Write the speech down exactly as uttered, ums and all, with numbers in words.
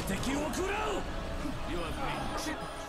敵を食らう。You have been